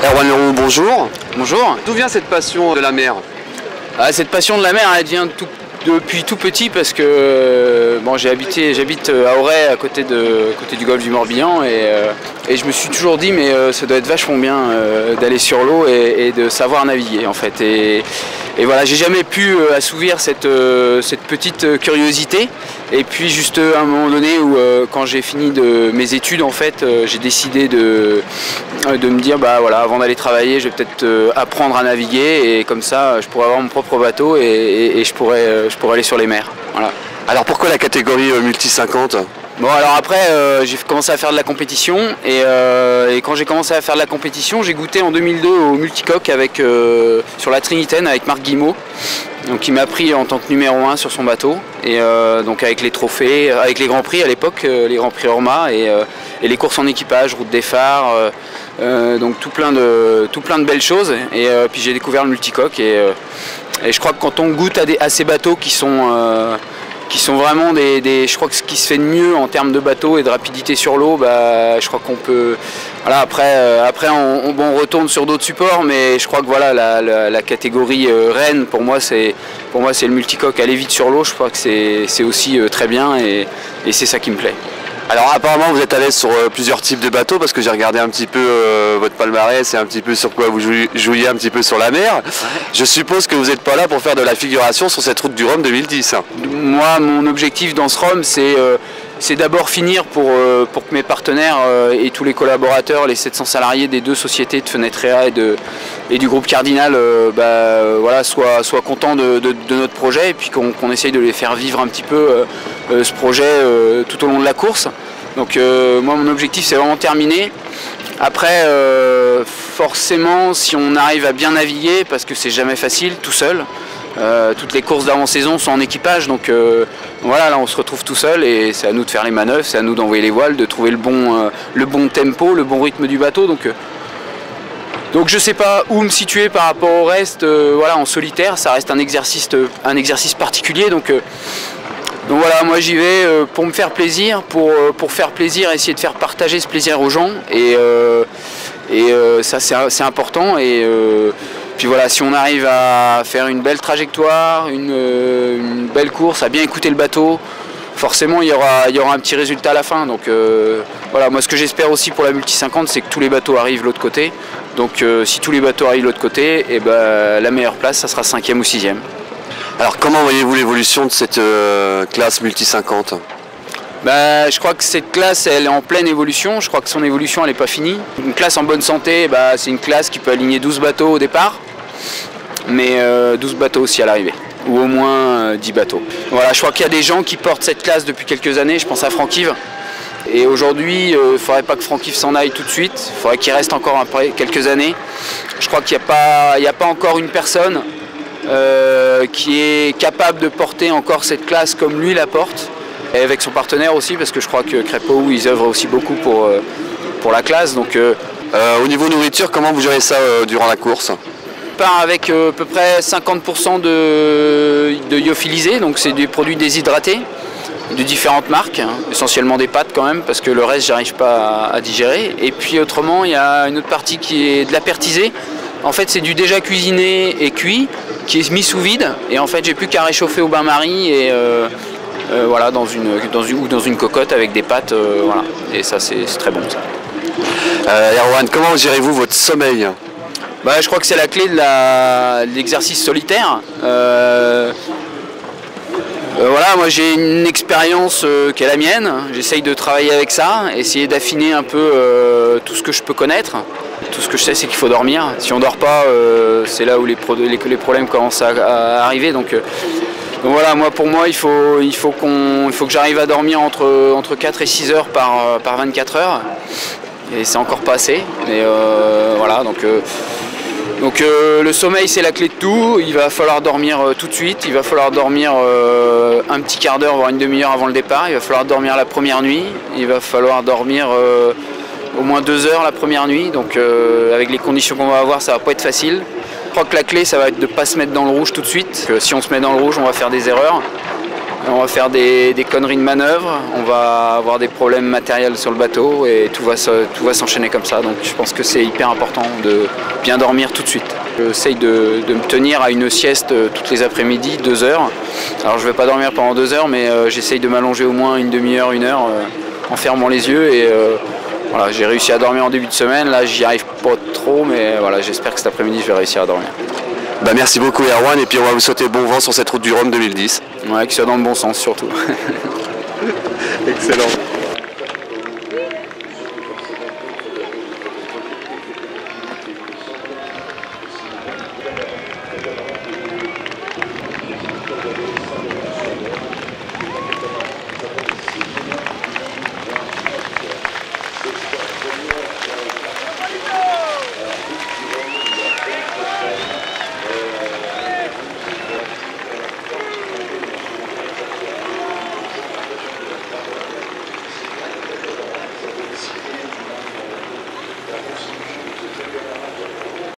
Erwan Leroux, bonjour. Bonjour. D'où vient cette passion de la mer? Cette passion de la mer, elle vient depuis tout petit parce que bon, j'habite à Auray, à côté du golfe du Morbihan, et je me suis toujours dit mais ça doit être vachement bien d'aller sur l'eau et de savoir naviguer en fait. Et voilà, j'ai jamais pu assouvir cette petite curiosité. Et puis juste à un moment donné où quand j'ai fini mes études en fait, j'ai décidé de me dire bah voilà, avant d'aller travailler, je vais peut-être apprendre à naviguer et comme ça je pourrais avoir mon propre bateau et je pourrais aller sur les mers. Voilà. Alors pourquoi la catégorie multi 50? Bon alors après j'ai commencé à faire de la compétition et quand j'ai commencé à faire de la compétition, j'ai goûté en 2002 au multicoque sur la Trinitaine avec Marc Guillemot. Donc il m'a pris en tant que numéro 1 sur son bateau et donc avec les trophées, avec les grands prix à l'époque, les grands prix Orma et les courses en équipage, route des phares, donc tout plein de belles choses et puis j'ai découvert le multicoque et je crois que quand on goûte à ces bateaux qui sont vraiment je crois que ce qui se fait de mieux en termes de bateaux et de rapidité sur l'eau, bah, je crois qu'on peut. Voilà, après on retourne sur d'autres supports, mais je crois que voilà la catégorie reine pour moi c'est le multicoque. Aller vite sur l'eau, je crois que c'est aussi très bien et c'est ça qui me plaît. Alors apparemment vous êtes à l'aise sur plusieurs types de bateaux parce que j'ai regardé un petit peu votre palmarès et un petit peu sur quoi vous jouiez un petit peu sur la mer. Ouais. Je suppose que vous n'êtes pas là pour faire de la figuration sur cette route du Rhum 2010. Moi mon objectif dans ce Rhum c'est d'abord finir pour que mes partenaires et tous les collaborateurs, les 700 salariés des deux sociétés de Fenetrea et du groupe Cardinal voilà, soient contents de notre projet et puis qu'on essaye de les faire vivre un petit peu ce projet tout au long de la course. Donc moi mon objectif c'est vraiment terminé. Après forcément si on arrive à bien naviguer, parce que c'est jamais facile tout seul, toutes les courses d'avant-saison sont en équipage, donc voilà, là on se retrouve tout seul et c'est à nous de faire les manœuvres, c'est à nous d'envoyer les voiles, de trouver le bon tempo, le bon rythme du bateau. Donc je sais pas où me situer par rapport au reste, voilà, en solitaire, ça reste un exercice particulier, donc voilà, moi j'y vais pour me faire plaisir, pour faire plaisir, essayer de faire partager ce plaisir aux gens et ça c'est important et puis voilà, si on arrive à faire une belle trajectoire, une belle course, à bien écouter le bateau, forcément il y aura un petit résultat à la fin. Donc voilà, moi ce que j'espère aussi pour la Multi 50, c'est que tous les bateaux arrivent de l'autre côté. Donc si tous les bateaux arrivent de l'autre côté, et la meilleure place, ça sera 5e ou 6e. Alors comment voyez-vous l'évolution de cette classe Multi 50 ? Je crois que cette classe elle est en pleine évolution, je crois que son évolution elle n'est pas finie. Une classe en bonne santé, c'est une classe qui peut aligner 12 bateaux au départ, mais 12 bateaux aussi à l'arrivée, ou au moins 10 bateaux. Voilà, je crois qu'il y a des gens qui portent cette classe depuis quelques années, je pense à Franck-Yves. Et aujourd'hui, il ne faudrait pas que Franck-Yves s'en aille tout de suite, il faudrait qu'il reste encore après quelques années. Je crois qu'il n'y a pas encore une personne qui est capable de porter encore cette classe comme lui la porte. Et avec son partenaire aussi, parce que je crois que Crépeau, ils œuvrent aussi beaucoup pour la classe. Donc, au niveau nourriture, comment vous gérez ça durant la course ? On part avec à peu près 50% de lyophilisé, donc c'est des produits déshydratés de différentes marques, hein, essentiellement des pâtes quand même, parce que le reste j'arrive pas à digérer. Et puis autrement, il y a une autre partie qui est de la pertisée. En fait, c'est du déjà cuisiné et cuit, qui est mis sous vide, et en fait j'ai plus qu'à réchauffer au bain-marie et voilà, dans une cocotte avec des pâtes, voilà. Et ça c'est très bon ça. Erwan, comment gérez-vous votre sommeil ? Je crois que c'est la clé de l'exercice solitaire. Voilà, moi j'ai une expérience qui est la mienne, j'essaye de travailler avec ça, essayer d'affiner un peu tout ce que je peux connaître. Tout ce que je sais c'est qu'il faut dormir, si on ne dort pas c'est là où les problèmes commencent à arriver. Donc voilà, pour moi il faut que j'arrive à dormir entre 4 et 6 heures par 24 heures. Et c'est encore pas assez. Mais voilà, donc le sommeil c'est la clé de tout. Il va falloir dormir tout de suite, il va falloir dormir un petit quart d'heure, voire une demi-heure avant le départ. Il va falloir dormir la première nuit, il va falloir dormir au moins 2 heures la première nuit. Donc avec les conditions qu'on va avoir, ça va pas être facile. Je crois que la clé ça va être de ne pas se mettre dans le rouge tout de suite. Si on se met dans le rouge, on va faire des erreurs. On va faire des conneries de manœuvre, on va avoir des problèmes matériels sur le bateau et tout va s'enchaîner comme ça. Donc je pense que c'est hyper important de bien dormir tout de suite. J'essaye de me tenir à une sieste toutes les après-midi, 2 heures. Alors je ne vais pas dormir pendant 2 heures, mais j'essaye de m'allonger au moins une demi-heure, 1 heure en fermant les yeux. Et voilà, j'ai réussi à dormir en début de semaine, là j'y arrive pas trop, mais voilà, j'espère que cet après-midi je vais réussir à dormir. Bah, merci beaucoup Erwan, et puis on va vous souhaiter bon vent sur cette route du Rhum 2010. Ouais, que ce soit dans le bon sens surtout. Excellent.